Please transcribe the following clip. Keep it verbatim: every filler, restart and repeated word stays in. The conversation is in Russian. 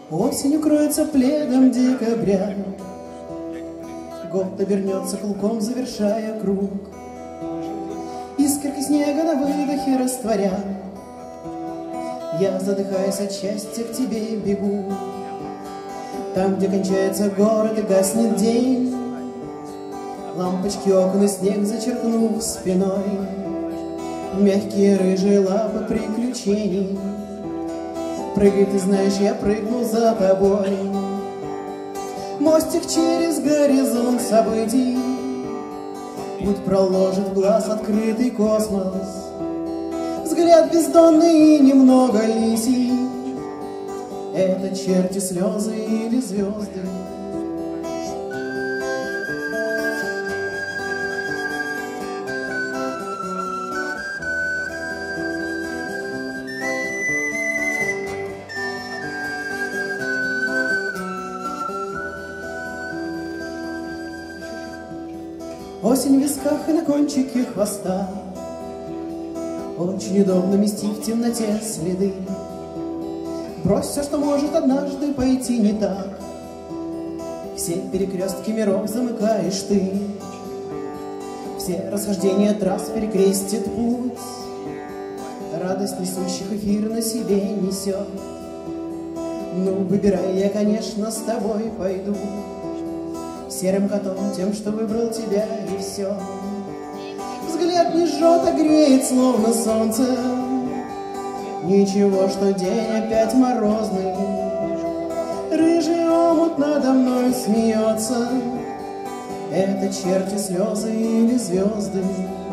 Осень укроется пледом декабря, год обернется клубком, завершая круг. Искорки снега на выдохе растворя, я, задыхаясь от счастья, к тебе бегу. Там, где кончается город и гаснет день, лампочки окна снег зачеркнув спиной, мягкие рыжие лапы приключений. Прыгай, ты знаешь, я прыгну за тобой. Мостик через горизонт событий, путь проложит в глаз открытый космос. Взгляд бездонный и немного лисий, это черти, слезы или звезды. Осень в висках и на кончике хвоста, очень удобно мести в темноте следы. Брось все, что может однажды пойти не так, все перекрестки миров замыкаешь ты, все расхождения трасс перекрестит путь, радость несущих эфир на себе несет. Ну, выбирай, я, конечно, с тобой пойду, серым котом, тем, что выбрал тебя, и все. Взгляд не жжет, а греет, словно солнце. Ничего, что день опять морозный. Рыжий омут надо мной смеется. Это черти, слезы или звезды.